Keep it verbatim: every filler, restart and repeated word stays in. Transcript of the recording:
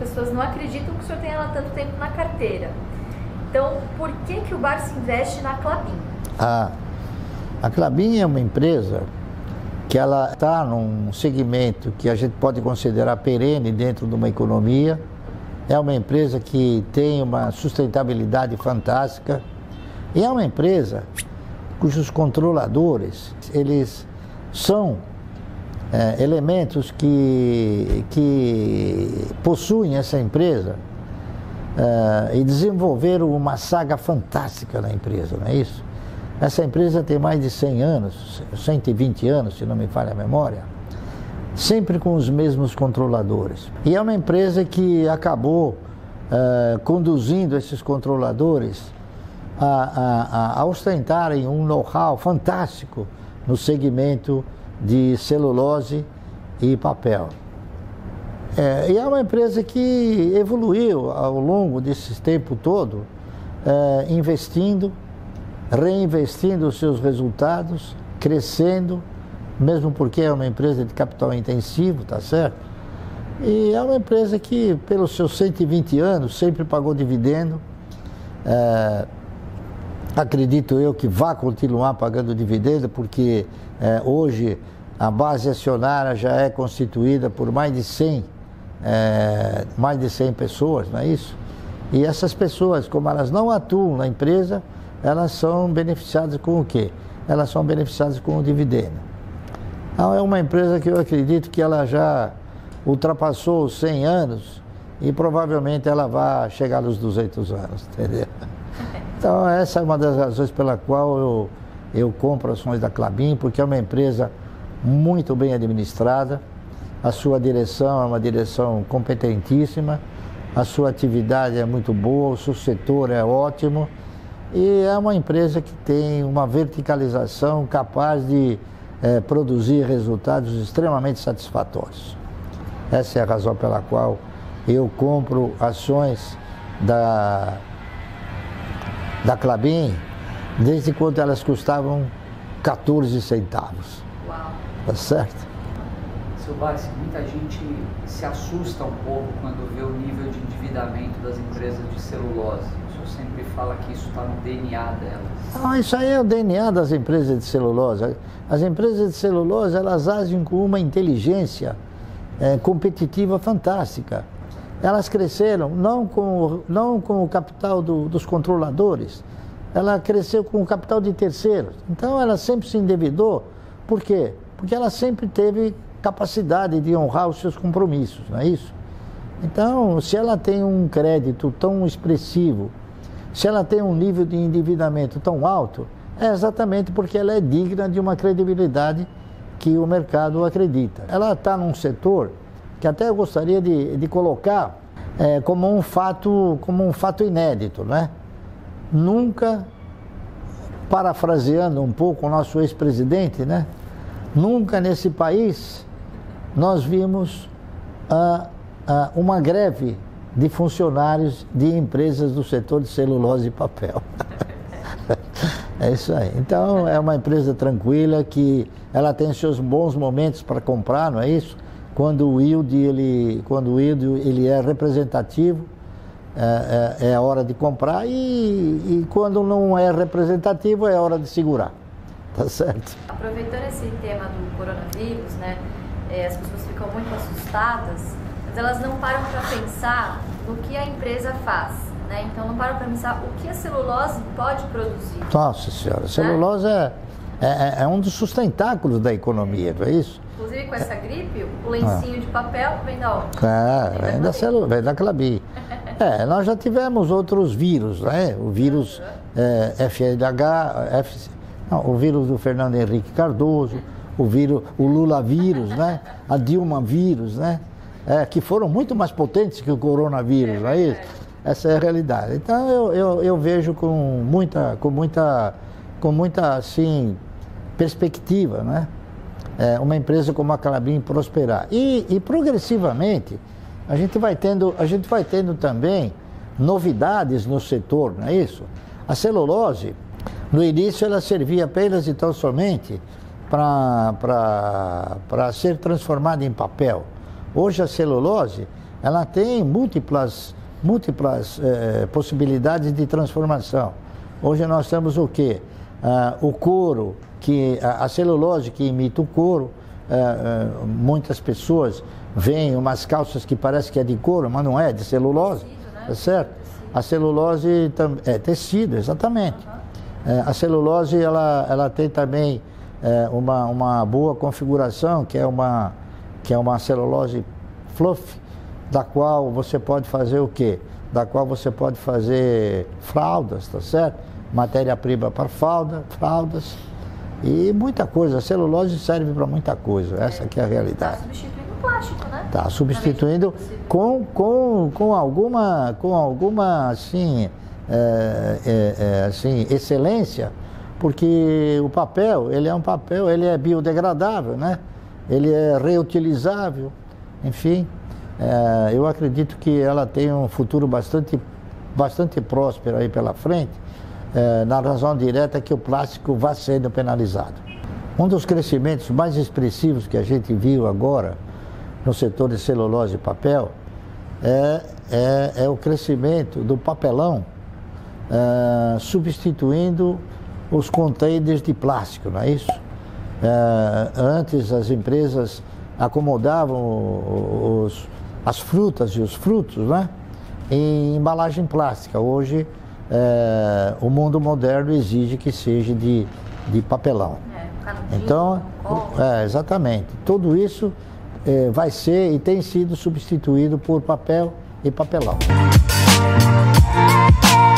pessoas não acreditam que o senhor tenha ela tanto tempo na carteira. Então, por que que o Barsi investe na Klabin? Ah, a Klabin é uma empresa que ela está num segmento que a gente pode considerar perene dentro de uma economia. É uma empresa que tem uma sustentabilidade fantástica e é uma empresa cujos controladores, eles são é, elementos que, que possuem essa empresa é, e desenvolveram uma saga fantástica na empresa, não é isso? Essa empresa tem mais de cem anos, cento e vinte anos, se não me falha a memória, sempre com os mesmos controladores. E é uma empresa que acabou uh, conduzindo esses controladores a, a, a ostentarem um know-how fantástico no segmento de celulose e papel. É, e é uma empresa que evoluiu ao longo desse tempo todo, uh, investindo, reinvestindo os seus resultados, crescendo, mesmo porque é uma empresa de capital intensivo, tá certo? E é uma empresa que, pelos seus cento e vinte anos, sempre pagou dividendo. É, acredito eu que vai continuar pagando dividendo, porque é, hoje a base acionária já é constituída por mais de cem, é, mais de cem pessoas, não é isso? E essas pessoas, como elas não atuam na empresa, elas são beneficiadas com o quê? Elas são beneficiadas com o dividendo. Então, é uma empresa que eu acredito que ela já ultrapassou os cem anos e provavelmente ela vai chegar nos duzentos anos, entendeu? Então, essa é uma das razões pela qual eu, eu compro ações da Klabin, porque é uma empresa muito bem administrada, a sua direção é uma direção competentíssima, a sua atividade é muito boa, o seu setor é ótimo, e é uma empresa que tem uma verticalização capaz de é, produzir resultados extremamente satisfatórios. Essa é a razão pela qual eu compro ações da, da Klabin desde quando elas custavam quatorze centavos. Uau! Tá certo? Seu Barsi, muita gente se assusta um pouco quando vê o nível de endividamento das empresas de celulose. O senhor sempre fala que isso está no D N A delas. Ah, isso aí é o D N A das empresas de celulose. As empresas de celulose, elas agem com uma inteligência é, competitiva fantástica. Elas cresceram não com, não com o capital do, dos controladores, ela cresceu com o capital de terceiros. Então ela sempre se endividou. Por quê? Porque ela sempre teve capacidade de honrar os seus compromissos, não é isso? Então, se ela tem um crédito tão expressivo, se ela tem um nível de endividamento tão alto, é exatamente porque ela é digna de uma credibilidade que o mercado acredita. Ela está num setor que até eu gostaria de, de colocar é, como um fato, como um fato inédito, né? Nunca, parafraseando um pouco o nosso ex-presidente, né? Nunca nesse país nós vimos ah, ah, uma greve de funcionários de empresas do setor de celulose e papel. É isso aí. Então é uma empresa tranquila que ela tem seus bons momentos para comprar, não é isso? Quando o yield ele, quando o yield ele é representativo, é, é, é a hora de comprar, e, e quando não é representativo é a hora de segurar. Tá certo? Aproveitando esse tema do coronavírus, né, é, as pessoas ficam muito assustadas, mas elas não param para pensar no que a empresa faz, né? Então não param para pensar o que a celulose pode produzir. Nossa senhora, a celulose né? é, é, é um dos sustentáculos da economia, não é isso? Inclusive com essa gripe, o lencinho ah. de papel vem da onde? É, vem da, celu, vem da Klabin. É, nós já tivemos outros vírus, né? O vírus é, F L H, F, não, o vírus do Fernando Henrique Cardoso, o vírus, o Lula vírus, né? A Dilma vírus, né? É, que foram muito mais potentes que o coronavírus, não é isso? Essa é a realidade. Então eu, eu, eu vejo com muita, com muita, com muita assim, perspectiva, né? É, uma empresa como a Klabin prosperar. E, e progressivamente a gente vai tendo, a gente vai tendo também novidades no setor, não é isso? A celulose, no início ela servia apenas e tão somente para ser transformada em papel. Hoje a celulose ela tem múltiplas, múltiplas eh, possibilidades de transformação. Hoje nós temos o quê? Ah, o couro, que, a, a celulose que imita o couro. Ah, ah, muitas pessoas veem umas calças que parece que é de couro, mas não é, de celulose, tecido, né? Tá certo? A celulose é tecido, exatamente. Uhum. É, a celulose ela, ela tem também é, uma, uma boa configuração, que é uma, que é uma celulose fluff, da qual você pode fazer o quê? Da qual você pode fazer fraldas, tá certo? Matéria-prima para fralda, fraldas e muita coisa. A celulose serve para muita coisa, essa que é a realidade. Está substituindo o plástico, né? Está substituindo com, com, com alguma, com alguma assim, é, é, é, assim, excelência, porque o papel, ele é um papel, ele é biodegradável, né? Ele é reutilizável, enfim. É, eu acredito que ela tem um futuro bastante, bastante próspero aí pela frente, é, na razão direta que o plástico vai sendo penalizado. Um dos crescimentos mais expressivos que a gente viu agora no setor de celulose e papel é, é, é o crescimento do papelão, é, substituindo os containers de plástico, não é isso? É, antes as empresas acomodavam os, as frutas e os frutos, né, em embalagem plástica. Hoje é, o mundo moderno exige que seja de, de papelão. É, então, é, exatamente. Tudo isso é, vai ser e tem sido substituído por papel e papelão.